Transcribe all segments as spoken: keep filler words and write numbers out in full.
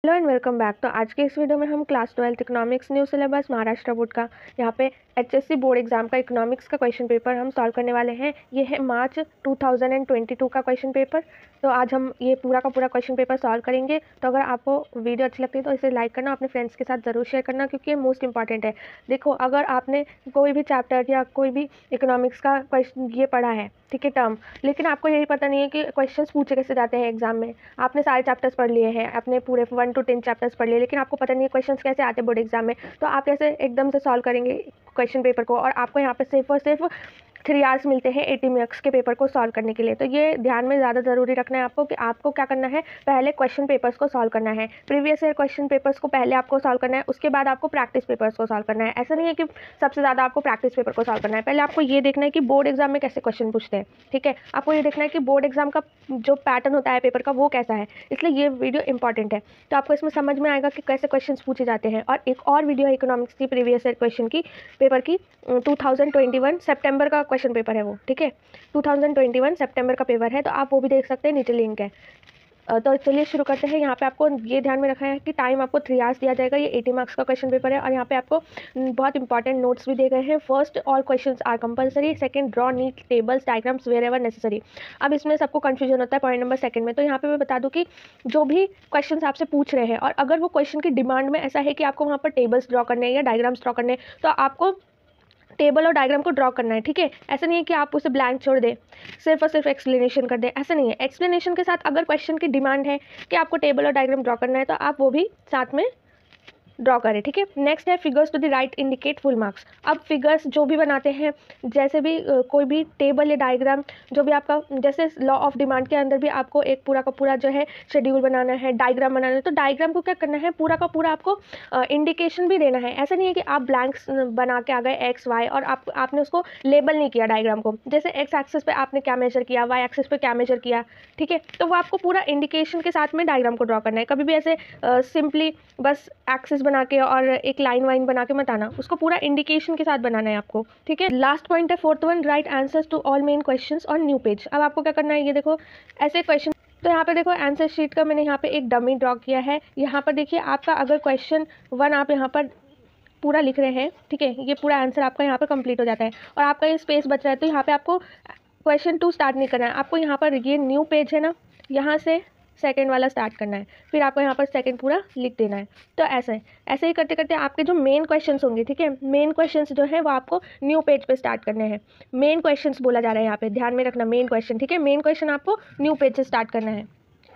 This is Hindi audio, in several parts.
Hello and welcome back. तो आज के इस वीडियो में हम class twelfth economics new syllabus Maharashtra board का यहाँ पे एचएससी बोर्ड एग्जाम का इकोनॉमिक्स का क्वेश्चन पेपर हम सॉल्व करने वाले हैं। ये है March two thousand twenty two का क्वेश्चन पेपर। तो आज हम ये पूरा का पूरा क्वेश्चन पेपर सॉल्व करेंगे। तो अगर आपको वीडियो अच्छी लगती है तो इसे लाइक करना, अपने फ्रेंड्स के साथ ज़रूर शेयर करना, क्योंकि ये मोस्ट इंपॉर्टेंट है। देखो, अगर आपने कोई भी चैप्टर या कोई भी इकोनॉमिक्स का क्वेश्चन ये पढ़ा है, ठीक है, टर्म, लेकिन आपको यही पता नहीं है कि क्वेश्चंस पूछे कैसे जाते हैं एग्जाम में। आपने सारे चैप्टर्स पढ़ लिए हैं, अपने पूरे वन टू टेन चैप्टर्स पढ़ लिए, लेकिन आपको पता नहीं है क्वेश्चंस कैसे आते हैं बोर्ड एग्जाम में। तो आप कैसे एकदम से सॉल्व करेंगे क्वेश्चन पेपर को, और आपको यहाँ पे सिर्फ और सिर्फ थ्री आवर्स मिलते हैं एटी मार्क्स के पेपर को सॉल्व करने के लिए। तो ये ध्यान में ज़्यादा ज़रूरी रखना है आपको कि आपको क्या करना है, पहले क्वेश्चन पेपर्स को सॉल्व करना है। प्रीवियस ईयर क्वेश्चन पेपर्स को पहले आपको सॉल्व करना है, उसके बाद आपको प्रैक्टिस पेपर्स को सॉल्व करना है। ऐसा नहीं है कि सबसे ज़्यादा आपको प्रैक्टिस पेपर को सॉल्व करना है। पहले आपको ये देखना है कि बोर्ड एग्जाम में कैसे क्वेश्चन पूछते हैं, ठीक है। आपको ये देखना है कि बोर्ड एग्जाम का जो पैटर्न होता है पेपर का वो कैसा है, इसलिए ये वीडियो इंपॉर्टेंट है। तो आपको इसमें समझ में आएगा कि कैसे क्वेश्चन पूछे जाते हैं। और एक और वीडियो है इकोनॉमिक्स की प्रीवियस ईयर क्वेश्चन की पेपर की, टू थाउजेंड ट्वेंटी वन सितंबर का क्वेश्चन पेपर है वो, ठीक है। टू थाउजेंड ट्वेंटी वन सितंबर का पेपर है, तो आप वो भी देख सकते हैं, नीचे लिंक है। तो चलिए शुरू करते हैं। यहाँ पे आपको ये ध्यान में रखना है कि टाइम आपको थ्री आवर्स दिया जाएगा। ये एटी मार्क्स का क्वेश्चन पेपर है, और यहाँ पे आपको बहुत इंपॉर्टेंट नोट्स भी दिए गए हैं। First, all questions are compulsory. Second, draw neat tables diagrams wherever necessary. अब इसमें सबको कंफ्यूजन होता है पॉइंट नंबर सेकंड में। तो यहाँ पे मैं बता दूँ कि जो भी क्वेश्चन आपसे पूछ रहे हैं, और अगर वो क्वेश्चन की डिमांड में ऐसा है कि आपको वहाँ पर टेबल्स ड्रॉ करने हैं या डायग्राम्स ड्रॉ करने हैं, तो आपको टेबल और डायग्राम को ड्रॉ करना है, ठीक है। ऐसा नहीं है कि आप उसे ब्लैंक छोड़ दें, सिर्फ और सिर्फ एक्सप्लेनेशन कर दें, ऐसा नहीं है। एक्सप्लेनेशन के साथ अगर क्वेश्चन की डिमांड है कि आपको टेबल और डायग्राम ड्रॉ करना है, तो आप वो भी साथ में ड्रॉ करें, ठीक है। नेक्स्ट है figures to the right indicate full marks. अब फिगर्स जो भी बनाते हैं, जैसे भी uh, कोई भी टेबल या डायग्राम, जो भी आपका, जैसे लॉ ऑफ डिमांड के अंदर भी आपको एक पूरा का पूरा जो है शेड्यूल बनाना है, डायग्राम बनाना है, तो डायग्राम को क्या करना है, पूरा का पूरा आपको इंडिकेशन uh, भी देना है। ऐसा नहीं है कि आप ब्लैंक्स बना के आ गए एक्स वाई और आप आपने उसको लेबल नहीं किया डायग्राम को। जैसे एक्स एक्सिस पे आपने क्या मेजर किया, वाई एक्सिस पे क्या मेजर किया, ठीक है। तो वो आपको पूरा इंडिकेशन के साथ में डायग्राम को ड्रॉ करना है। कभी भी ऐसे सिंपली uh, बस एक्सिस बना के और एक लाइन वाइन बना के मत आना, उसको पूरा इंडिकेशन के साथ बनाना है आपको, ठीक है। लास्ट पॉइंट है fourth one, right answers to all main questions on new page. अब आपको क्या करना है, ये देखो ऐसे क्वेश्चन। तो यहाँ पे देखो आंसर शीट का मैंने यहाँ पे एक डमी ड्रॉ किया है। यहाँ पर देखिए आपका अगर क्वेश्चन वन आप यहाँ पर पूरा लिख रहे हैं, ठीक है, ये पूरा आंसर आपका यहाँ पर कंप्लीट हो जाता है, और आपका ये स्पेस बच रहा है, तो यहाँ पे आपको क्वेश्चन टू स्टार्ट नहीं करना है। आपको यहाँ पर ये न्यू पेज है ना, यहाँ से सेकंड वाला स्टार्ट करना है, फिर आपको यहाँ पर सेकंड पूरा लिख देना है। तो ऐसे है, ऐसे ही करते करते आपके जो मेन क्वेश्चंस होंगे, ठीक है, मेन क्वेश्चंस जो है वो आपको न्यू पेज पे स्टार्ट करने हैं। मेन क्वेश्चंस बोला जा रहा है यहाँ पे, ध्यान में रखना, मेन क्वेश्चन, ठीक है। मेन क्वेश्चन आपको न्यू पेज से स्टार्ट करना है।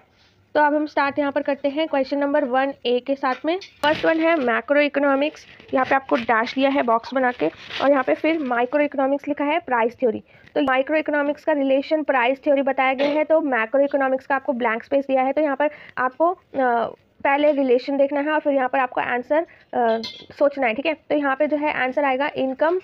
तो अब हम स्टार्ट यहाँ पर करते हैं क्वेश्चन नंबर वन ए के साथ में। फर्स्ट वन है मैक्रो इकोनॉमिक्स। यहाँ पे आपको डैश दिया है बॉक्स बना के, और यहाँ पे फिर माइक्रो इकोनॉमिक्स लिखा है प्राइस थ्योरी। तो माइक्रो इकोनॉमिक्स का रिलेशन प्राइस थ्योरी बताया गया है, तो मैक्रो इकोनॉमिक्स का आपको ब्लैंक स्पेस दिया है। तो यहाँ पर आपको आ, पहले रिलेशन देखना है, और फिर यहाँ पर आपको आंसर सोचना है, ठीक है। तो यहाँ पे जो है आंसर आएगा इनकम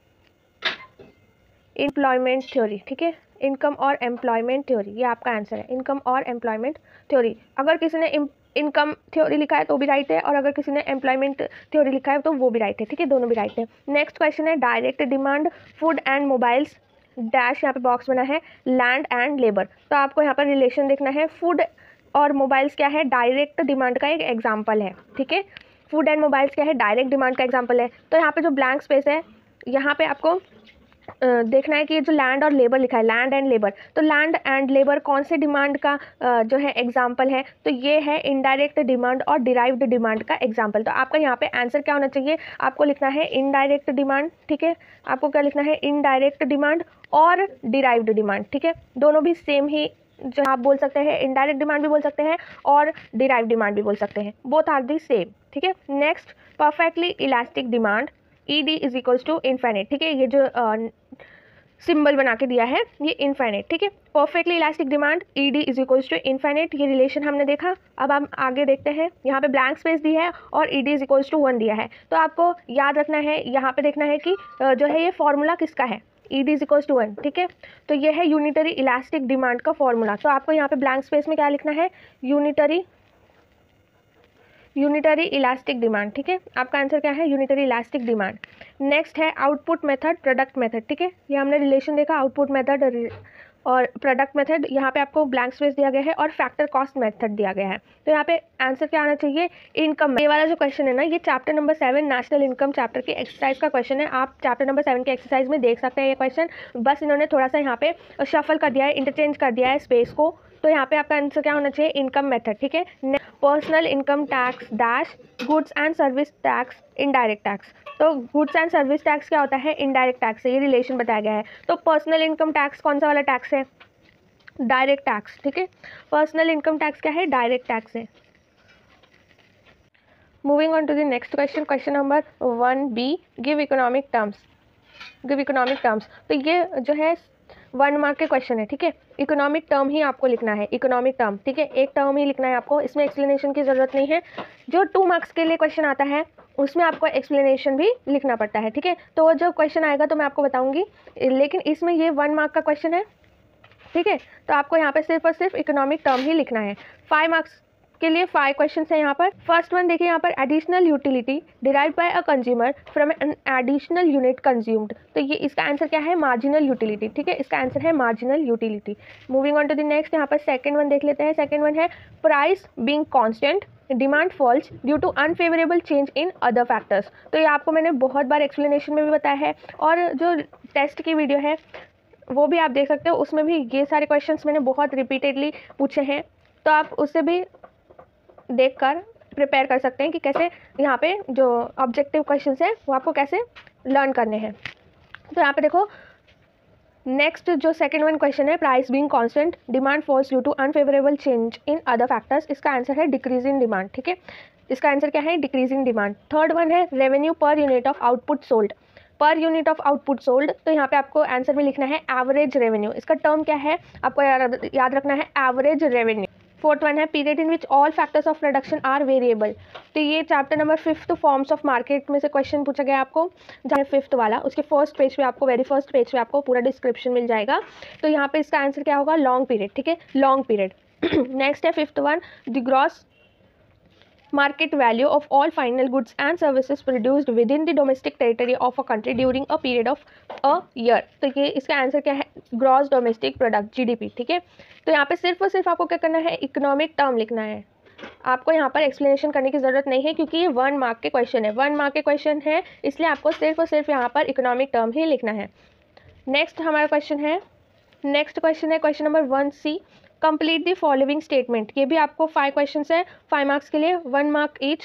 एम्प्लॉयमेंट थ्योरी, ठीक है, इनकम और एम्प्लॉयमेंट थ्योरी, ये आपका आंसर है, इनकम और एम्प्लॉयमेंट थ्योरी। अगर किसी ने इनकम थ्योरी लिखा है तो भी राइट है, और अगर किसी ने एम्प्लॉयमेंट थ्योरी लिखा है तो वो भी राइट है, ठीक है, दोनों भी राइट है। नेक्स्ट क्वेश्चन है direct demand food and mobiles dash, यहाँ पे बॉक्स बना है लैंड एंड लेबर। तो आपको यहाँ पर रिलेशन देखना है। फूड और मोबाइल्स क्या है, डायरेक्ट डिमांड का एक एग्जाम्पल है, ठीक है। फूड एंड मोबाइल्स क्या है, डायरेक्ट डिमांड का एग्जाम्पल है। तो यहाँ पे जो ब्लैंक स्पेस है, यहाँ पे आपको देखना है कि ये जो लैंड और लेबर लिखा है, लैंड एंड लेबर, तो लैंड एंड लेबर कौन से डिमांड का जो है एग्जाम्पल है, तो ये है इनडायरेक्ट डिमांड और डिराइव्ड डिमांड का एग्जाम्पल। तो आपका यहाँ पे आंसर क्या होना चाहिए, आपको लिखना है इनडायरेक्ट डिमांड, ठीक है। आपको क्या लिखना है, इनडायरेक्ट डिमांड और डिराइव्ड डिमांड, ठीक है, दोनों भी सेम ही जो आप बोल सकते हैं, इनडायरेक्ट डिमांड भी बोल सकते हैं और डिराइव्ड डिमांड भी बोल सकते हैं, बोथ आर दी सेम, ठीक है। Next, perfectly elastic demand E D is equals to infinite, ठीक है, ये जो सिंबल बना के दिया है ये इन्फाइनाइट, ठीक है। Perfectly elastic demand E D is equals to infinite, ये रिलेशन हमने देखा। अब हम आगे देखते हैं, यहाँ पे ब्लैंक स्पेस दी है और E D is equals to one दिया है। तो आपको याद रखना है, यहाँ पे देखना है कि जो है ये फॉर्मूला किसका है, E D is equals to one, ठीक है। तो ये है यूनिटरी इलास्टिक डिमांड का फॉर्मूला। तो आपको यहाँ पे ब्लैंक स्पेस में क्या लिखना है, यूनिटरी यूनिटरी इलास्टिक डिमांड, ठीक है। आपका आंसर क्या है, यूनिटरी इलास्टिक डिमांड। नेक्स्ट है आउटपुट मेथड प्रोडक्ट मेथड, ठीक है, ये हमने रिलेशन देखा, आउटपुट मेथड और प्रोडक्ट मेथड यहाँ पे आपको ब्लैंक स्पेस दिया गया है और फैक्टर कॉस्ट मेथड दिया गया है। तो यहाँ पे आंसर क्या आना चाहिए, इनकम। ये वाला जो क्वेश्चन है ना, ये chapter number seven national income chapter की एक्सरसाइज का क्वेश्चन है। आप चैप्टर नंबर सेवन के एक्सरसाइज में देख सकते हैं ये क्वेश्चन, बस इन्होंने थोड़ा सा यहाँ पे शफल कर दिया है, इंटरचेंज कर दिया है स्पेस को। तो यहाँ पे आपका आंसर क्या होना चाहिए, इनकम मेथड। ठीक है, personal income tax dash goods and service tax indirect tax. तो गुड्स एंड सर्विस टैक्स क्या होता है, इनडायरेक्ट टैक्स से, ये रिलेशन बताया गया है। तो पर्सनल इनकम टैक्स कौन सा वाला टैक्स है, डायरेक्ट टैक्स। ठीक है, पर्सनल इनकम टैक्स क्या है, डायरेक्ट टैक्स है। Moving on to the next question, question number one B, give economic terms. Give economic terms, तो ये जो है वन मार्क के क्वेश्चन है। ठीक है, इकोनॉमिक टर्म ही आपको लिखना है, इकोनॉमिक टर्म। ठीक है, एक टर्म ही लिखना है आपको, इसमें एक्सप्लेनेशन की ज़रूरत नहीं है। जो टू मार्क्स के लिए क्वेश्चन आता है उसमें आपको एक्सप्लेनेशन भी लिखना पड़ता है। ठीक है, तो वो जब क्वेश्चन आएगा तो मैं आपको बताऊंगी, लेकिन इसमें ये वन मार्क का क्वेश्चन है। ठीक है, तो आपको यहाँ पे सिर्फ और सिर्फ इकोनॉमिक टर्म ही लिखना है। फाइव मार्क्स के लिए फाइव क्वेश्चन है यहाँ पर। फर्स्ट वन देखिए यहाँ पर, additional utility derived by a consumer from an additional unit consumed. तो ये इसका आंसर क्या है, मार्जिनल यूटिलिटी। ठीक है, इसका आंसर है marginal utility. Moving on to the next, यहाँ पर सेकंड वन देख लेते हैं। सेकंड वन है, price being constant demand falls due to unfavourable change in other factors. तो ये आपको मैंने बहुत बार एक्सप्लेनेशन में भी बताया है, और जो टेस्ट की वीडियो है वो भी आप देख सकते हो, उसमें भी ये सारे क्वेश्चंस मैंने बहुत रिपीटेडली पूछे हैं। तो आप उससे भी देखकर प्रिपेयर कर सकते हैं कि कैसे यहाँ पे जो ऑब्जेक्टिव क्वेश्चंस हैं वो आपको कैसे लर्न करने हैं। तो यहाँ पे देखो, नेक्स्ट जो सेकंड वन क्वेश्चन है, price being constant demand falls due to unfavourable change in other factors. इसका आंसर है डिक्रीज इन डिमांड। ठीक है, इसका आंसर क्या है, डिक्रीजिंग डिमांड। थर्ड वन है, revenue per unit of output sold. Per unit of output sold, तो यहाँ पे आपको आंसर में लिखना है एवरेज रेवेन्यू। इसका टर्म क्या है, आपको याद रखना है, एवरेज रेवेन्यू। फोर्थ वन है, period in which all factors of production are variable. तो ये chapter number fifth forms of market में से क्वेश्चन पूछा गया आपको, जहाँ फिफ्थ वाला, उसके फर्स्ट पेज पे आपको, वेरी फर्स्ट पेज पे आपको पूरा डिस्क्रिप्शन मिल जाएगा। तो यहाँ पे इसका आंसर क्या होगा, लॉन्ग पीरियड। ठीक है, लॉन्ग पीरियड। नेक्स्ट है fifth one, the gross market value of all final goods and services produced within the domestic territory of a country during a period of a year। तो ये इसका आंसर क्या है, ग्रॉस डोमेस्टिक प्रोडक्ट, जीडीपी। ठीक है, तो यहाँ पे सिर्फ और सिर्फ आपको क्या करना है, इकोनॉमिक टर्म लिखना है। आपको यहाँ पर एक्सप्लेनेशन करने की ज़रूरत नहीं है, क्योंकि ये वन मार्क के क्वेश्चन है, वन मार्क के क्वेश्चन है, इसलिए आपको सिर्फ और सिर्फ यहाँ पर इकोनॉमिक टर्म ही लिखना है। नेक्स्ट हमारा क्वेश्चन है, नेक्स्ट क्वेश्चन है question number one C, complete the following statement. ये भी आपको फाइव क्वेश्चन है, फाइव मार्क्स के लिए, वन मार्क ईच।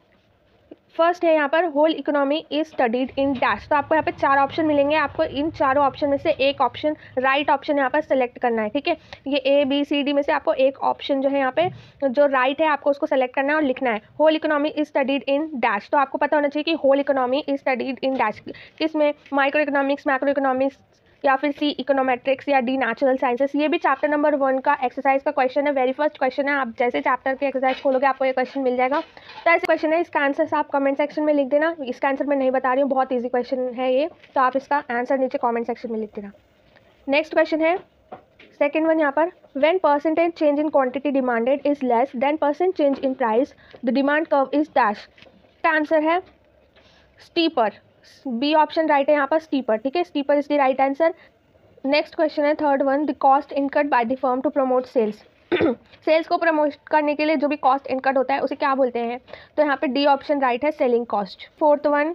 फर्स्ट है यहाँ पर, whole economy is studied in dash. तो आपको यहाँ पे चार ऑप्शन मिलेंगे, आपको इन चारों ऑप्शन में से एक ऑप्शन, राइट ऑप्शन यहाँ पर सेलेक्ट करना है। ठीक है, ये ए बी सी डी में से आपको एक ऑप्शन जो है यहाँ पे जो राइट है, आपको उसको सेलेक्ट करना है और लिखना है, whole economy is studied in dash. तो आपको पता होना चाहिए कि whole economy is studied in dash किसमें, माइक्रो इकोनॉमिक्स, मैक्रो इकोनॉमिक्स, या फिर सी इकोनोमेट्रिक्स, या डी नेचुरल साइंसेस। ये भी चैप्टर नंबर वन का एक्सरसाइज का क्वेश्चन है, वेरी फर्स्ट क्वेश्चन है। आप जैसे चैप्टर की एक्सरसाइज खोलोगे आपको ये क्वेश्चन मिल जाएगा। तो ऐसे क्वेश्चन है, इसका आंसर आप कमेंट सेक्शन में लिख देना। इसका आंसर मैं नहीं बता रही हूँ, बहुत ईजी क्वेश्चन है ये, तो आप इसका आंसर नीचे कॉमेंट सेक्शन में लिख देना। नेक्स्ट क्वेश्चन है सेकेंड वन यहाँ पर, when percentage change in quantity demanded is less than percent change in price the demand curve is dash. का आंसर है स्टीपर, बी ऑप्शन राइट है यहाँ पर, स्टीपर। ठीक है, steeper is the right answer. Next question है third one, the cost incurred by the firm to promote sales. Sales को प्रमोट करने के लिए जो भी कॉस्ट इनकर्ड होता है उसे क्या बोलते हैं, तो यहाँ पे डी ऑप्शन राइट है, selling cost. Fourth one,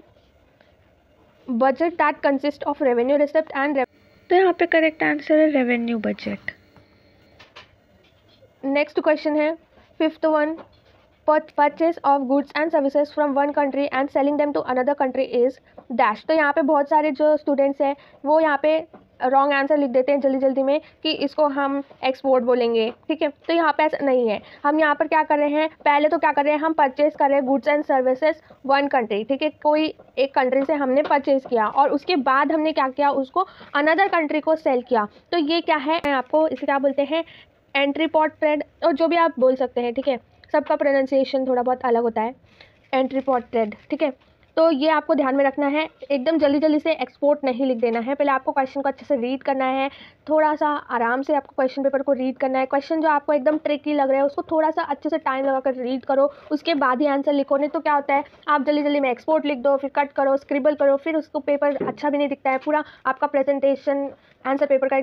budget that consist of revenue receipt and, तो यहाँ पे करेक्ट आंसर है रेवेन्यू बजट। नेक्स्ट क्वेश्चन है fifth one, purchase of goods and services from one country and selling them to another country is dash. तो यहाँ पे बहुत सारे जो स्टूडेंट्स हैं वो यहाँ पे रॉन्ग आंसर लिख देते हैं जल्दी जल्दी में कि इसको हम एक्सपोर्ट बोलेंगे। ठीक है, तो यहाँ पे ऐसा नहीं है। हम यहाँ पर क्या कर रहे हैं, पहले तो क्या कर रहे हैं, हम परचेज कर रहे हैं goods and services one country. ठीक है, कोई एक कंट्री से हमने परचेज किया और उसके बाद हमने क्या किया, उसको अनदर कंट्री को सेल किया। तो ये क्या है, आपको इसे क्या बोलते हैं, एंट्री पॉट ट्रेड, और जो भी आप बोल सकते हैं। ठीक है, सबका प्रोनाउंसिएशन थोड़ा बहुत अलग होता है, एंट्री पॉट ट्रेड। ठीक है, तो ये आपको ध्यान में रखना है, एकदम जल्दी जल्दी से एक्सपोर्ट नहीं लिख देना है। पहले आपको क्वेश्चन को अच्छे से रीड करना है, थोड़ा सा आराम से आपको क्वेश्चन पेपर को रीड करना है। क्वेश्चन जो आपको एकदम ट्रिकी लग रहा है उसको थोड़ा सा अच्छे से टाइम लगा कर रीड करो, उसके बाद ही आंसर लिखो। नहीं तो क्या होता है, आप जल्दी जल्दी में एक्सपोर्ट लिख दो, फिर कट करो, स्क्रिबल करो, फिर उसको पेपर अच्छा भी नहीं दिखता है, पूरा आपका प्रेजेंटेशन आंसर पेपर का एकदम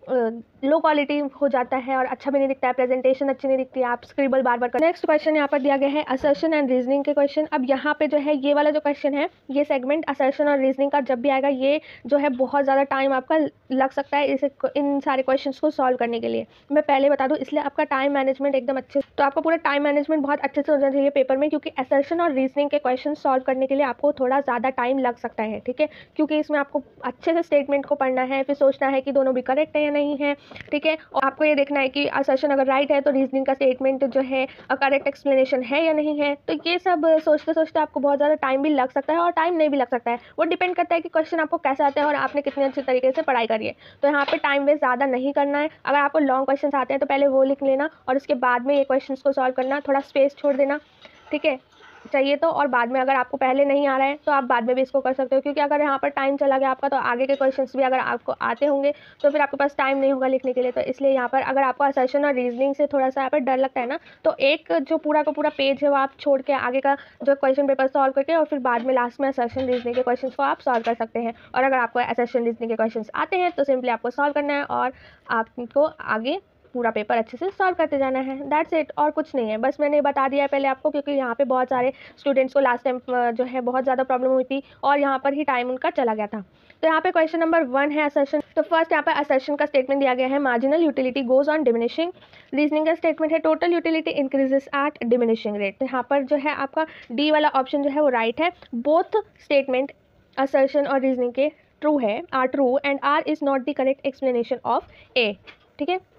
लो क्वालिटी हो जाता है और अच्छा भी नहीं दिखता है, प्रेजेंटेशन अच्छी नहीं दिखती है, आप स्क्रिबल बार बार कर। नेक्स्ट क्वेश्चन यहाँ पर दिया गया है असर्शन एंड रीजनिंग के क्वेश्चन। अब यहाँ पे जो है ये वाला जो क्वेश्चन है, ये सेगमेंट असर्शन और रीजनिंग का जब भी आएगा, ये जो है बहुत ज़्यादा टाइम आपका लग सकता है इसे इन सारे क्वेश्चन को सॉल्व करने के लिए। मैं पहले बता दूँ, इसलिए आपका टाइम मैनेजमेंट एकदम अच्छे, तो आपका पूरा टाइम मैनेजमेंट बहुत अच्छे से होना चाहिए पेपर में, क्योंकि असर्शन और रीजनिंग के क्वेश्चन सॉल्व करने के लिए आपको थोड़ा ज़्यादा टाइम लग सकता है, ठीक है, क्योंकि इसमें आपको अच्छे से स्टेटमेंट को पढ़ना है, फिर सोचना है कि दोनों भी करेक्ट है या नहीं है, ठीक है, और आपको ये देखना है कि असर्शन अगर राइट है तो रीजनिंग का स्टेटमेंट जो है करेक्ट एक्सप्लेनेशन है या नहीं है। तो ये सब सोचते सोचते आपको बहुत ज़्यादा टाइम भी लग सकता है और टाइम नहीं भी लग सकता है, वो डिपेंड करता है कि क्वेश्चन आपको कैसा आता है और आपने कितने अच्छे तरीके से पढ़ाई करी है। तो यहाँ पे टाइम वेस्ट ज़्यादा नहीं करना है। अगर आपको लॉन्ग क्वेश्चन आते हैं तो पहले वो लिख लेना और उसके बाद में ये क्वेश्चन को सॉल्व करना, थोड़ा स्पेस छोड़ देना, ठीक है, चाहिए तो। और बाद में अगर आपको पहले नहीं आ रहा है तो आप बाद में भी इसको कर सकते हो, क्योंकि अगर यहाँ पर टाइम चला गया आपका तो आगे के क्वेश्चंस भी अगर आपको आते होंगे तो फिर आपके पास टाइम नहीं होगा लिखने के लिए। तो इसलिए यहाँ पर अगर आपको असर्शन और रीजनिंग से थोड़ा सा यहाँ पर डर लगता है ना, तो एक जो पूरा का पूरा पेज है वो आप छोड़ के आगे का जो क्वेश्चन पेपर सॉल्व करके और फिर बाद में लास्ट में असर्शन रीजनिंग के क्वेश्चन को आप सॉल्व कर सकते हैं। और अगर आपको असर्शन रीजनिंग के क्वेश्चन आते हैं तो सिंपली आपको सॉल्व करना है और आपको आगे पूरा पेपर अच्छे से सॉल्व करते जाना है। दैट्स इट, और कुछ नहीं है। बस मैंने बता दिया है पहले आपको, क्योंकि यहाँ पे बहुत सारे स्टूडेंट्स को लास्ट टाइम जो है बहुत ज़्यादा प्रॉब्लम हुई थी और यहाँ पर ही टाइम उनका चला गया था। तो यहाँ पे क्वेश्चन नंबर वन है असर्शन। तो फर्स्ट यहाँ पे असर्शन का स्टेटमेंट दिया गया है, marginal utility goes on diminishing. Reasoning का स्टेटमेंट है, total utility increases at diminishing rate. तो यहाँ पर जो है आपका डी वाला ऑप्शन जो है वो राइट है। बोथ स्टेटमेंट असर्शन और रीजनिंग के ट्रू है, R true, and R is not the correct explanation of A, ठीक है।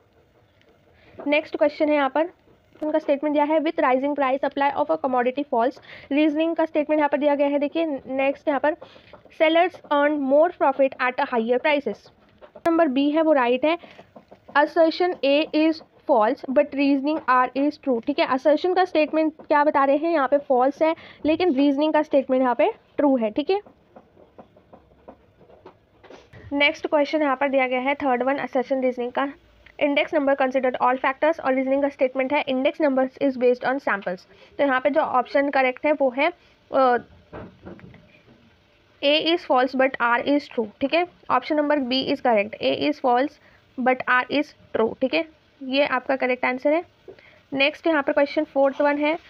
नेक्स्ट क्वेश्चन है यहाँ पर उनका स्टेटमेंट दिया है, with rising price supply of a commodity falls. Reasoning का स्टेटमेंट यहाँ पर दिया गया है, देखिए नेक्स्ट यहाँ पर sellers earn more profit at a higher prices. Number B है वो राइट है, assertion A is false but reasoning R is true, ठीक है। असर्शन का स्टेटमेंट क्या बता रहे हैं यहाँ पे फॉल्स है, लेकिन रीजनिंग का स्टेटमेंट यहाँ पे ट्रू है, ठीक है। नेक्स्ट क्वेश्चन यहाँ पर दिया गया है थर्ड वन, असर्शन रीजनिंग का, index number considered all factors. और रीजनिंग का स्टेटमेंट है, index number is based on samples. तो यहाँ पे जो ऑप्शन करेक्ट है वो है A is false but R is true, ठीक है। Option number B is correct, A is false but R is true, ठीक है, ये आपका करेक्ट आंसर है। नेक्स्ट यहाँ पर क्वेश्चन फोर्थ वन है,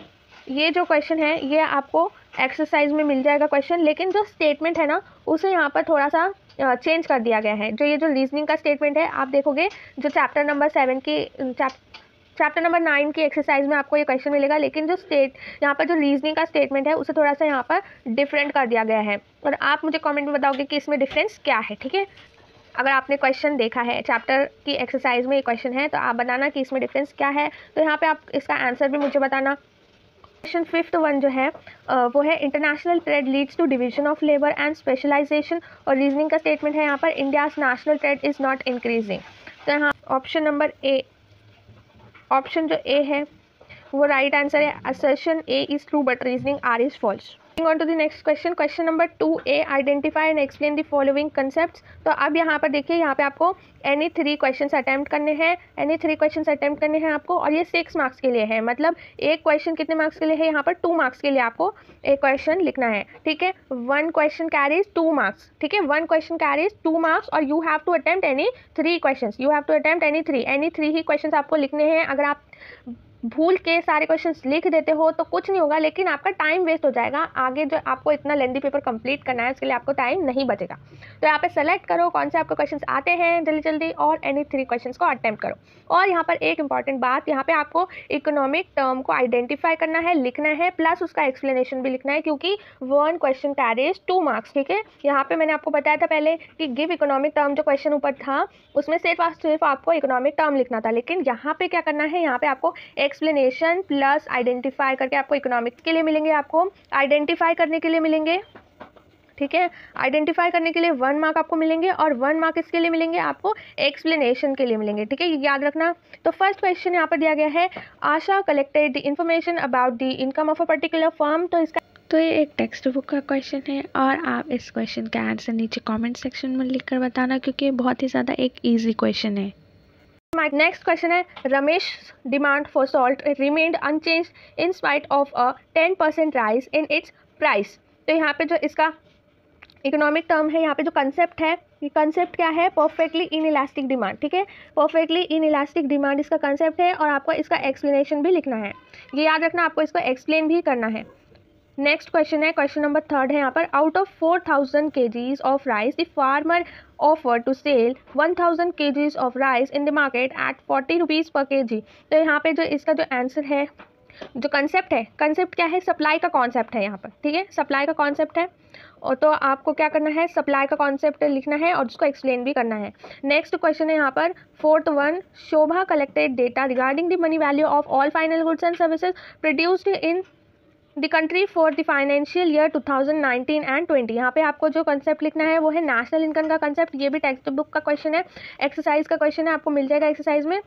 ये जो क्वेश्चन है ये आपको एक्सरसाइज में मिल जाएगा क्वेश्चन, लेकिन जो स्टेटमेंट है ना उसे यहाँ पर थोड़ा सा चेंज कर दिया गया है। जो ये जो रीजनिंग का स्टेटमेंट है, आप देखोगे जो चैप्टर नंबर सेवन की चैप्टर नंबर नाइन की एक्सरसाइज में आपको ये क्वेश्चन मिलेगा, लेकिन जो स्टेट यहाँ पर जो रीजनिंग का स्टेटमेंट है उसे थोड़ा सा यहाँ पर डिफरेंट कर दिया गया है। और आप मुझे कमेंट में बताओगे कि इसमें डिफरेंस क्या है, ठीक है। अगर आपने क्वेश्चन देखा है चैप्टर की एक्सरसाइज में ये क्वेश्चन है तो आप बताना कि इसमें डिफरेंस क्या है। तो यहाँ पे आप इसका आंसर भी मुझे बताना। क्वेश्चन फिफ्थ वन जो है वो है, international trade leads to division of labour and specialisation. और रीजनिंग का स्टेटमेंट है यहाँ पर, India's national trade is not increasing. तो यहाँ ऑप्शन नंबर ए, ऑप्शन जो ए है वो राइट आंसर है, assertion A is true but reasoning R is false. On to the next question, question number two A, identify and explain the following concepts. तो अब यहाँ पर देखिए, यहाँ पे आपको एनी थ्री क्वेश्चंस अटेम्प्ट करने हैं, एनी थ्री क्वेश्चंस अटेम्प्ट करने हैं आपको, और ये सिक्स मार्क्स के लिए है। मतलब एक क्वेश्चन कितने मार्क्स के लिए है, यहाँ पर टू मार्क्स के लिए आपको एक क्वेश्चन लिखना है, ठीक है। One question carries two marks, ठीक है, one question carries two marks, और you have to attempt any three question, you have to attempt any three any three ही क्वेश्चन आपको लिखने हैं। अगर आप भूल के सारे क्वेश्चंस लिख देते हो तो कुछ नहीं होगा, लेकिन आपका टाइम वेस्ट हो जाएगा। आगे जो आपको इतना लेंथी पेपर कंप्लीट करना है उसके लिए आपको टाइम नहीं बचेगा। तो यहाँ पे सेलेक्ट करो कौन से आपको क्वेश्चंस आते हैं जल्दी जल्दी, और एनी थ्री क्वेश्चंस को अटेम्प्ट करो। और यहाँ पर एक इंपॉर्टेंट बात, यहाँ पे आपको इकोनॉमिक टर्म को आइडेंटिफाई करना है, लिखना है, प्लस उसका एक्सप्लेनेशन भी लिखना है, क्योंकि one question carries two marks, ठीक है। यहाँ पे मैंने आपको बताया था पहले कि गिव इकोनॉमिक टर्म जो क्वेश्चन ऊपर था उसमें सिर्फ सिर्फ आपको इकोनॉमिक टर्म लिखना था, लेकिन यहाँ पे क्या करना है, यहाँ पे आपको एक्सप्लेनेशन प्लस आइडेंटिफाई करके आपको इकोनॉमिक्स के लिए मिलेंगे, आपको आइडेंटिफाई करने के लिए मिलेंगे, ठीक है। आइडेंटिफाई करने के लिए वन मार्क आपको मिलेंगे, और वन मार्क इसके लिए मिलेंगे आपको एक्सप्लेनेशन के लिए मिलेंगे, ठीक है, याद रखना। तो फर्स्ट क्वेश्चन यहाँ पर दिया गया है, Asha collected the information about the income of a particular firm. तो इसका तो ये एक टेक्स्ट बुक का क्वेश्चन है, और आप इस क्वेश्चन का आंसर नीचे कमेंट सेक्शन में लिखकर बताना, क्योंकि ये बहुत ही ज़्यादा एक ईजी क्वेश्चन है। नेक्स्ट क्वेश्चन है, Ramesh demand for salt remained unchanged in spite of a ten percent rise in its price. तो यहाँ पे जो इसका इकोनॉमिक टर्म है यहाँ पे जो कंसेप्ट है, ये कंसेप्ट क्या है, परफेक्टली इन इलास्टिक डिमांड, ठीक है, परफेक्टली इन इलास्टिक डिमांड इसका कंसेप्ट है और आपको इसका एक्सप्लेनेशन भी लिखना है, ये याद रखना, आपको इसको एक्सप्लेन भी करना है। नेक्स्ट क्वेश्चन है, क्वेश्चन नंबर थर्ड है यहाँ पर, out of four thousand kgs of rice the farmer offer to sell one thousand kgs of rice in the market at forty rupees per K जी। तो यहाँ पे जो इसका जो आंसर है, जो कंसेप्ट है, कंसेप्ट क्या है, सप्लाई का कॉन्सेप्ट है यहाँ पर, ठीक है, सप्लाई का कॉन्सेप्ट है। और तो आपको क्या करना है, सप्लाई का कॉन्सेप्ट लिखना है और उसको एक्सप्लेन भी करना है। नेक्स्ट क्वेश्चन है यहाँ पर fourth one, Shobha collected data regarding the money value of all final goods and services produced in the country for the financial year two thousand nineteen and twenty. यहाँ पे आपको जो कंसेप्ट लिखना है वो है नेशनल इनकम का कंसेप्ट, ये भी टेक्स्ट बुक का क्वेश्चन है, एक्सरसाइज का क्वेश्चन है, आपको मिल जाएगा एक्सरसाइज में।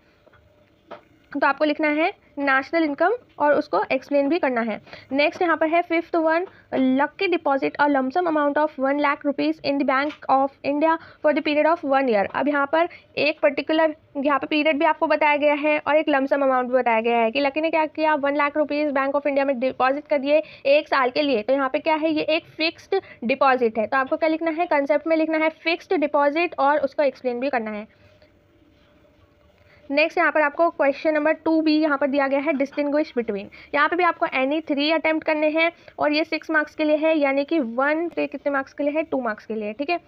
तो आपको लिखना है नेशनल इनकम और उसको एक्सप्लेन भी करना है। नेक्स्ट यहाँ पर है फिफ्थ वन, लक्की डिपॉजिट और lump sum amount of one lakh rupees in the Bank of India for the period of one year. अब यहाँ पर एक पर्टिकुलर यहाँ पर पीरियड भी आपको बताया गया है और एक लमसम अमाउंट भी बताया गया है कि लकी ने क्या किया, one lakh rupees Bank of India में डिपॉजिट कर दिए एक साल के लिए। तो यहाँ पे क्या है, ये एक फिक्स्ड डिपॉजिट है, तो आपको क्या लिखना है, कंसेप्ट में लिखना है फिक्स्ड डिपॉजिट और उसको एक्सप्लेन भी करना है। नेक्स्ट यहाँ पर आपको क्वेश्चन नंबर टू भी यहाँ पर दिया गया है, डिस्टिंग्विश बिटवीन। यहाँ पे भी आपको एनी थ्री अटेम्प्ट करने हैं और ये सिक्स मार्क्स के लिए है, यानी कि वन पे कितने मार्क्स के लिए है, टू मार्क्स के लिए, ठीक है।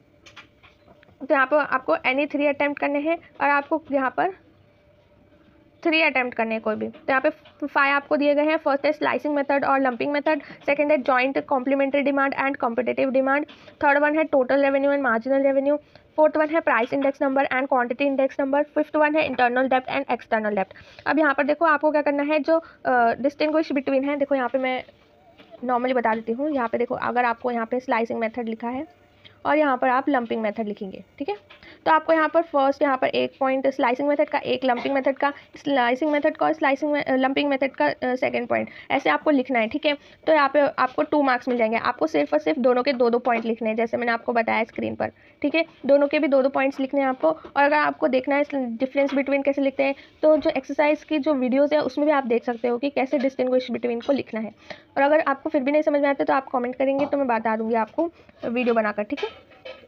तो यहाँ पर आपको एनी थ्री अटेम्प्ट करने हैं और आपको यहाँ पर थ्री अटेम्प्ट करने हैं कोई भी। तो यहाँ पे फाइव आपको दिए गए हैं, फर्स्ट है स्लाइसिंग मेथड और लंपिंग मेथड, सेकंड है joint complementary demand and competitive demand, third one है total revenue and marginal revenue, fourth one है price index number and quantity index number, fifth one है internal depth and external depth. अब यहाँ पर देखो आपको क्या करना है, जो डिस्टिंग्विश बिटवीन है, देखो यहाँ पे मैं नॉर्मली बता देती हूँ। यहाँ पे देखो अगर आपको यहाँ पे स्लाइसिंग मेथड लिखा है और यहाँ पर आप लंपिंग मेथड लिखेंगे, ठीक है, तो आपको यहाँ पर फर्स्ट यहाँ पर एक पॉइंट स्लाइसिंग मेथड का, एक लंपिंग मेथड का, स्लाइसिंग मेथड का और स्लाइसिंग लंपिंग मेथड का सेकंड पॉइंट, ऐसे आपको लिखना है, ठीक है। तो यहाँ पे आपको टू मार्क्स मिल जाएंगे, आपको सिर्फ और सिर्फ दोनों के दो दो पॉइंट लिखने हैं, जैसे मैंने आपको बताया स्क्रीन पर, ठीक है, दोनों के भी दो दो पॉइंट्स लिखने हैं आपको। और अगर आपको देखना है डिफरेंस बिटवीन कैसे लिखते हैं, तो जो एक्सरसाइज की जो वीडियोज़ है उसमें भी आप देख सकते हो कि कैसे डिस्टिंग्विश बिटवीन को लिखना है। और अगर आपको फिर भी नहीं समझ में आता तो आप कॉमेंट करेंगे तो मैं बता दूँगी आपको वीडियो बनाकर, ठीक है।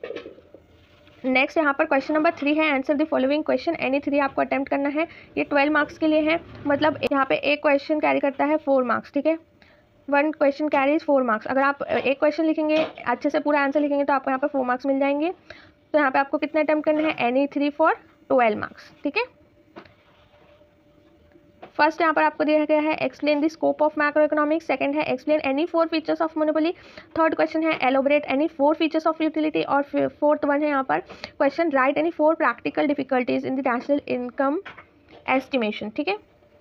नेक्स्ट यहाँ पर क्वेश्चन नंबर थ्री है, answer the following question, any three आपको अटेम्प्ट करना है, ये ट्वेल्व मार्क्स के लिए है, मतलब यहाँ पे एक क्वेश्चन कैरी करता है फोर मार्क्स, ठीक है, one question carries four marks. अगर आप एक क्वेश्चन लिखेंगे अच्छे से पूरा आंसर लिखेंगे तो आपको यहाँ पर फोर मार्क्स मिल जाएंगे। तो यहाँ पे आपको कितने अटेम्प्ट करने हैं, any three for twelve marks, ठीक है। फर्स्ट यहाँ पर आपको दिया गया है explain the scope of macro economics, second है explain any four features of monopoly, third question है elaborate any four features of utility, और फोर्थ वन है यहाँ पर question write any four practical difficulties in the national income estimation, ठीक है।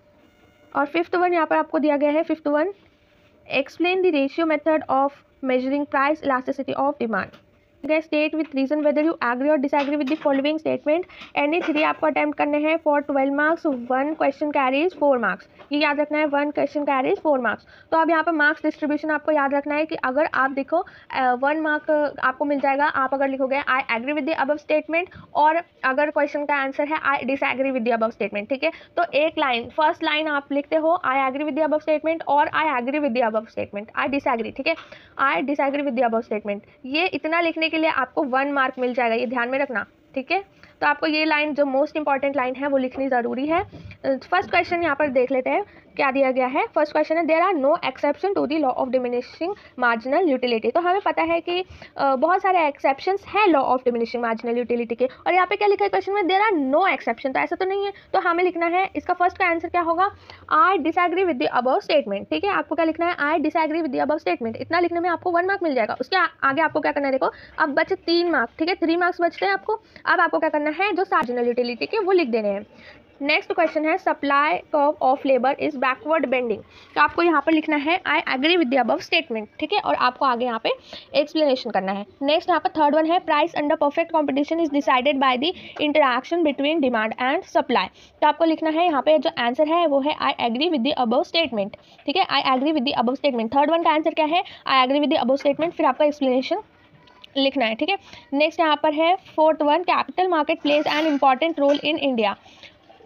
और फिफ्थ वन यहाँ पर आपको दिया गया है, fifth one explain the ratio method of measuring price elasticity of demand, state with reason whether you agree और disagree with the following statement. Any three आपको अटेम्प्ट करने हैं for twelve marks, one question carries four marks, ये याद रखना है, one question carries four marks. तो अब यहाँ पर मार्क्स डिस्ट्रीब्यूशन आपको याद रखना है कि अगर आप देखो वन मार्क आपको मिल जाएगा आप अगर लिखोगे I agree with the above statement, और अगर क्वेश्चन का आंसर है I disagree with the above statement, ठीक है। तो एक लाइन, फर्स्ट लाइन आप लिखते हो I agree with the above statement और I agree with the above statement, I disagree, ठीक है, I disagree with the above statement, ये इतना लिखने के लिए आपको वन मार्क मिल जाएगा, ये ध्यान में रखना, ठीक है। तो आपको ये लाइन जो मोस्ट इंपॉर्टेंट लाइन है वो लिखनी ज़रूरी है। फर्स्ट क्वेश्चन यहाँ पर देख लेते हैं क्या दिया गया है। फर्स्ट क्वेश्चन है there are no exception to the law of diminishing marginal utility. तो हमें पता है कि uh, बहुत सारे एक्सेप्शंस हैं law of diminishing marginal utility के, और यहाँ पे क्या लिखा है क्वेश्चन में, देयर आर नो एक्सेप्शन, तो ऐसा तो नहीं है। तो हमें लिखना है इसका फर्स्ट का आंसर क्या होगा, I disagree with the above statement, ठीक है। आपको क्या लिखना है, I disagree with the above statement, इतना लिखने में आपको वन मार्क मिल जाएगा। उसके आगे आपको क्या करना है, देखो अब बचे तीन मार्क्स, ठीक है, थ्री मार्क्स बचते हैं आपको। अब आपको क्या करना है, जो मार्जिनल यूटिलिटी के वो लिख देने हैं। नेक्स्ट क्वेश्चन है supply curve of labour is backward bending, तो आपको यहाँ पर लिखना है I agree with the above statement, ठीक है, और आपको आगे यहाँ पे एक्सप्लेनेशन करना है। नेक्स्ट यहाँ पर थर्ड वन है price under perfect competition is decided by the interaction between demand and supply. तो आपको लिखना है यहाँ पे जो आंसर है वो है I agree with the above statement, ठीक है, I agree with the above statement. Third one का आंसर क्या है, I agree with the above statement, फिर आपका एक्सप्लेनेशन लिखना है, ठीक है। नेक्स्ट यहाँ पर है fourth one capital market plays an important role in India.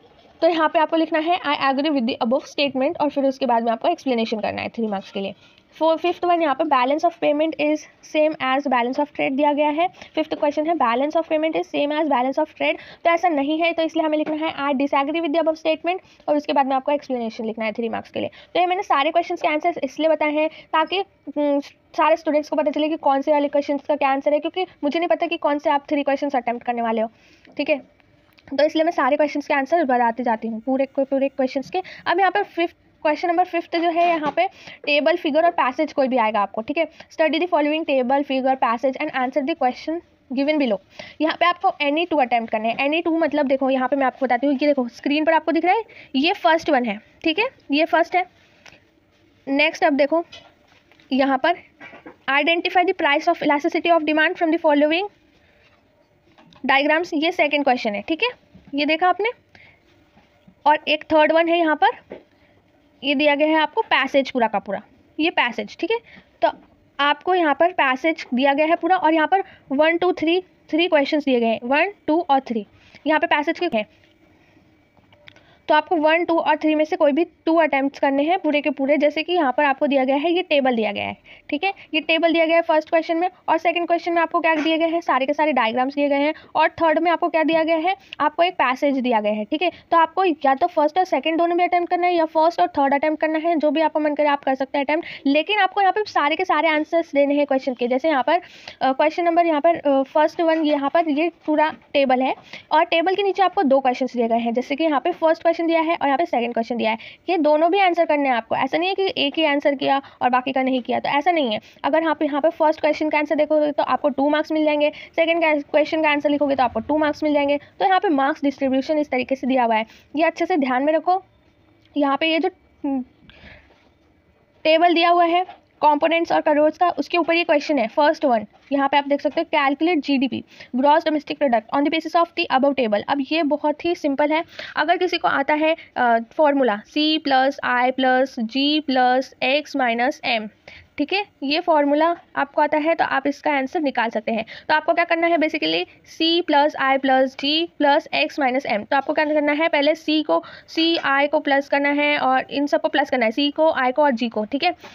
तो यहाँ पे आपको लिखना है I agree with the above statement और फिर उसके बाद में आपको एक्सप्लेनेशन करना है थ्री मार्क्स के लिए। फोर फिफ्थ वन यहाँ पे balance of payment is same as balance of trade दिया गया है। फिफ्थ क्वेश्चन है balance of payment is same as balance of trade, तो ऐसा नहीं है, तो इसलिए हमें लिखना है I disagree with the above statement और उसके बाद में आपको एक्सप्लेनेशन लिखना है थ्री मार्क्स के लिए। तो ये मैंने सारे क्वेश्चन के आंसर इसलिए बताए हैं ताकि सारे स्टूडेंट्स को पता चले कि कौन से वाले क्वेश्चन का क्या आंसर है, क्योंकि मुझे नहीं पता कि कौन से आप थ्री क्वेश्चन अटैम्प्ट करने वाले हो, ठीक है। तो इसलिए मैं सारे क्वेश्चंस के आंसर बताते जाती हूँ पूरे पूरे क्वेश्चंस के। अब यहाँ पर फिफ्थ क्वेश्चन नंबर फिफ्थ जो है यहाँ पे टेबल फिगर और पैसेज कोई भी आएगा आपको, ठीक है। Study the following table figure passage and answer the question given below. यहाँ पे आपको एनी टू अटैम्प्ट करने हैं। एनी टू मतलब देखो यहाँ पे मैं आपको बताती हूँ, ये देखो स्क्रीन पर आपको दिख रहा है, ये फर्स्ट वन है, ठीक है, ये फर्स्ट है। नेक्स्ट अब देखो यहाँ पर identify the price of elasticity of demand from the following diagrams, ये सेकंड क्वेश्चन है, ठीक है, ये देखा आपने। और एक थर्ड वन है यहाँ पर, ये दिया गया है आपको पैसेज पूरा का पूरा, ये पैसेज, ठीक है। तो आपको यहाँ पर पैसेज दिया गया है पूरा और यहाँ पर one two three three questions दिए गए हैं, वन टू और थ्री यहाँ पे पैसेज के हैं। तो आपको वन टू और थ्री में से कोई भी टू अटैम्प्ट्स करने हैं पूरे के पूरे, जैसे कि यहाँ पर आपको दिया गया है, ये टेबल दिया गया है, ठीक है, ये टेबल दिया गया है फर्स्ट क्वेश्चन में, और सेकंड क्वेश्चन में आपको क्या दिए गए हैं, सारे के सारे डायग्राम्स दिए गए हैं, और थर्ड में आपको क्या दिया गया है, आपको एक पैसेज दिया गया है, ठीक है। तो आपको या तो फर्स्ट और सेकंड दोनों में अटैम्प्ट करना है या फर्स्ट और थर्ड अटैम्प्ट करना है, जो भी आपको मन करे आप कर सकते हैं अटैम्प्ट, लेकिन आपको यहाँ पर सारे के सारे आंसर्स देने हैं क्वेश्चन के। जैसे यहाँ पर क्वेश्चन नंबर यहाँ पर फर्स्ट वन, यहाँ पर ये पूरा टेबल है और टेबल के नीचे आपको दो क्वेश्चन दिए गए हैं, जैसे कि यहाँ पे फर्स्ट क्वेश्चन दिया है और यहाँ पे सेकंड क्वेश्चन दिया है, ये दोनों भी आंसर करने हैं आपको। ऐसा नहीं है कि एक ही आंसर किया और बाकी का नहीं किया, तो ऐसा नहीं है। अगर आप यहाँ पे फर्स्ट क्वेश्चन का आंसर देखोगे तो आपको टू मार्क्स मिल जाएंगे, सेकंड क्वेश्चन का आंसर लिखोगे तो आपको टू मार्क्स मिल जाएंगे। तो यहाँ पे मार्क्स डिस्ट्रीब्यूशन इस तरीके से दिया हुआ है, ये अच्छे से ध्यान में रखो। यहाँ पे ये जो टेबल दिया हुआ है कंपोनेंट्स और करोड्स का, उसके ऊपर ये क्वेश्चन है फर्स्ट वन, यहाँ पे आप देख सकते हो calculate GDP gross domestic product on the basis of the above table. अब ये बहुत ही सिंपल है, अगर किसी को आता है formula C plus I plus G plus X minus M, ठीक है, ये फॉर्मूला आपको आता है तो आप इसका आंसर निकाल सकते हैं। तो आपको क्या करना है, basically C plus I plus G plus X minus M. तो आपको क्या करना है, पहले सी को सी आई को प्लस करना है और इन सबको प्लस करना है, सी को आई को और जी को, ठीक है।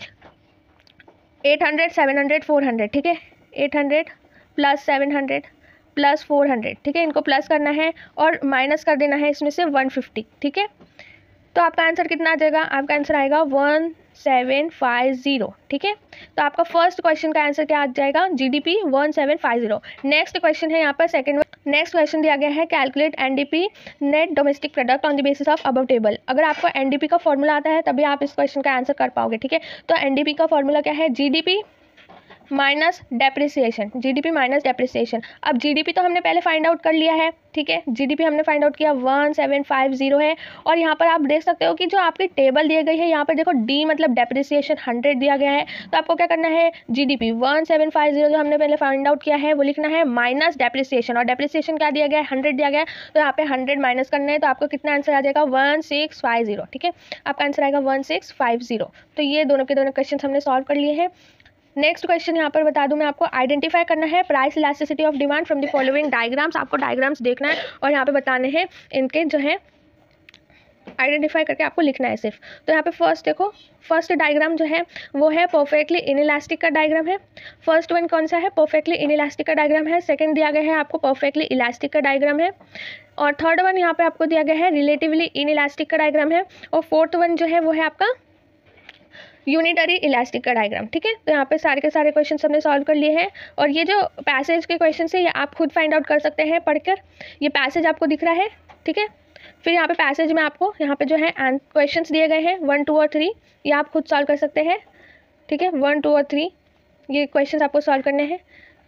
Eight hundred seven hundred four hundred, ठीक है, eight hundred plus seven hundred plus four hundred, ठीक है, इनको प्लस करना है और माइनस कर देना है इसमें से वन फिफ्टी, ठीक है। तो आपका आंसर कितना आ जाएगा, आपका आंसर आएगा वन सेवन फाइव जीरो, ठीक है। तो आपका फर्स्ट क्वेश्चन का आंसर क्या आ जाएगा, GDP one seven five zero. Next question है यहाँ पर सेकंड, नेक्स्ट क्वेश्चन दिया गया है calculate NDP net domestic product on the basis of above table. अगर आपको एनडीपी का फॉर्मूला आता है तभी आप इस क्वेश्चन का आंसर कर पाओगे, ठीक है। तो एनडीपी का फॉर्मूला क्या है, GDP minus depreciation, GDP minus depreciation. अब जीडीपी तो हमने पहले फाइंड आउट कर लिया है, ठीक है, जीडीपी हमने फाइंड आउट किया वन सेवन फाइव जीरो है। और यहाँ पर आप देख सकते हो कि जो आपकी टेबल दी गई है, यहाँ पर देखो डी मतलब डेप्रिसिएशन हंड्रेड दिया गया है। तो आपको क्या करना है, GDP one seven five zero जो हमने पहले फाइंड आउट किया है वो लिखना है माइनस डेप्रिसिएशन, और डेप्रिसिएशन क्या दिया गया है, हंड्रेड दिया गया है, तो यहाँ पे हंड्रेड माइनस करना है। तो आपको कितना आंसर आ जाएगा, वन सिक्स फाइव जीरो, ठीक है, आपका आंसर आएगा वन सिक्स फाइव जीरो। तो ये दोनों के दोनों क्वेश्चन हमने सॉल्व कर लिए हैं। नेक्स्ट क्वेश्चन यहाँ पर बता दूं मैं आपको, आइडेंटिफाई करना है price elasticity of demand from the following diagrams. आपको डायग्राम्स देखना है और यहाँ पे बताने हैं इनके जो है आइडेंटिफाई करके आपको लिखना है सिर्फ। तो यहाँ पे फर्स्ट देखो, फर्स्ट डायग्राम जो है वो है परफेक्टली इनइलास्टिक का डायग्राम है। फर्स्ट वन कौन सा है, परफेक्टली इनइलास्टिक का डायग्राम है। सेकंड दिया गया है आपको परफेक्टली इलास्टिक का डायग्राम है, और थर्ड वन यहाँ पे आपको दिया गया है रिलेटिवली इनइलास्टिक का डायग्राम है, और फोर्थ वन जो है वो है आपका यूनिटरी इलास्टिक का डायग्राम, ठीक है। तो यहाँ पे सारे के सारे क्वेश्चन हमने सॉल्व कर लिए हैं, और ये जो पैसेज के क्वेश्चन है ये आप खुद फाइंड आउट कर सकते हैं पढ़कर। ये पैसेज आपको दिख रहा है, ठीक है। फिर यहाँ पे पैसेज में आपको यहाँ पे जो है क्वेश्चंस दिए गए हैं वन टू और थ्री, ये आप खुद सॉल्व कर सकते हैं, ठीक है, वन टू और थ्री ये क्वेश्चंस आपको सॉल्व करने हैं।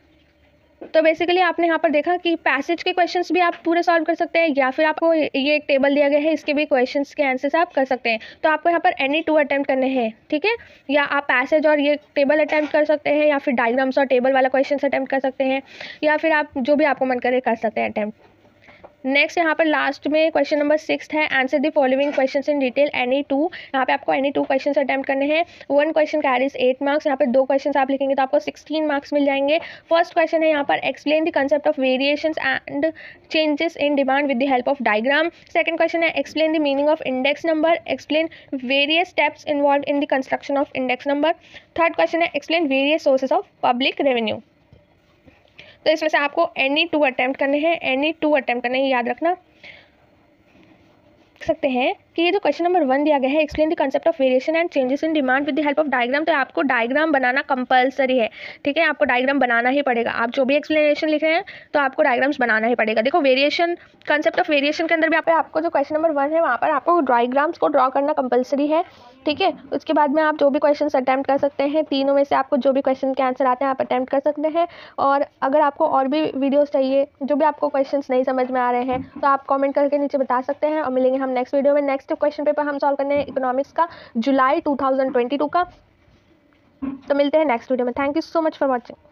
तो बेसिकली आपने यहाँ पर देखा कि पैसेज के क्वेश्चंस भी आप पूरे सॉल्व कर सकते हैं, या फिर आपको ये एक टेबल दिया गया है इसके भी क्वेश्चंस के आंसर्स आप कर सकते हैं। तो आपको यहाँ पर एनी टू अटेम्प्ट करने हैं, ठीक है, या आप पैसेज और ये टेबल अटेम्प्ट कर सकते हैं, या फिर डायग्राम्स और टेबल वाला क्वेश्चन अटेम्प्ट कर सकते हैं, या फिर आप जो भी आपको मन करे कर सकते हैं अटेम्प्ट। नेक्स्ट यहाँ पर लास्ट में क्वेश्चन नंबर सिक्स है, answer the following questions in detail any two. यहाँ पे आपको एनी टू क्वेश्चंस अटेम्प्ट करने हैं। One question carries eight marks. यहाँ पे दो क्वेश्चंस आप लिखेंगे तो आपको सिक्सटीन मार्क्स मिल जाएंगे। फर्स्ट क्वेश्चन है यहाँ पर, explain the concept of variations and changes in demand with the help of diagram. Second question है, explain the meaning of index number, explain various steps involve in the construction of index number. Third question है, explain various sources of public revenue. तो इसमें से आपको एनी टू अटेम्प्ट करने हैं, एनी टू अटेम्प्ट करने हैं, याद रखना। सकते हैं कि ये जो क्वेश्चन नंबर वन दिया गया है, explain the concept of variation and changes in demand with the help of diagram, तो आपको डायग्राम बनाना कंपलसरी है, ठीक है, आपको डायग्राम बनाना ही पड़ेगा। आप जो भी एक्सप्लेनेशन लिख रहे हैं तो आपको डायग्राम्स बनाना ही पड़ेगा। देखो वेरिएशन, कंसेप्ट ऑफ वेरिएशन के अंदर भी आप आपको जो क्वेश्चन नंबर वन है वहाँ पर आपको डायग्राम्स को ड्रॉ करना कंपलसरी है, ठीक है। उसके बाद में आप जो भी क्वेश्चन अटैम्प्ट कर सकते हैं, तीनों में से आपको जो भी क्वेश्चन के आंसर आते हैं आप अटैम्प्ट कर सकते हैं। और अगर आपको और भी वीडियोस चाहिए, जो भी आपको क्वेश्चंस नहीं समझ में आ रहे हैं, तो आप कमेंट करके नीचे बता सकते हैं। और मिलेंगे हम नेक्स्ट वीडियो में। नेक्स्ट क्वेश्चन पेपर हम सॉल्व करने हैं इकोनॉमिक्स का, July two thousand twenty two का। तो मिलते हैं नेक्स्ट वीडियो में। Thank you so much for watching.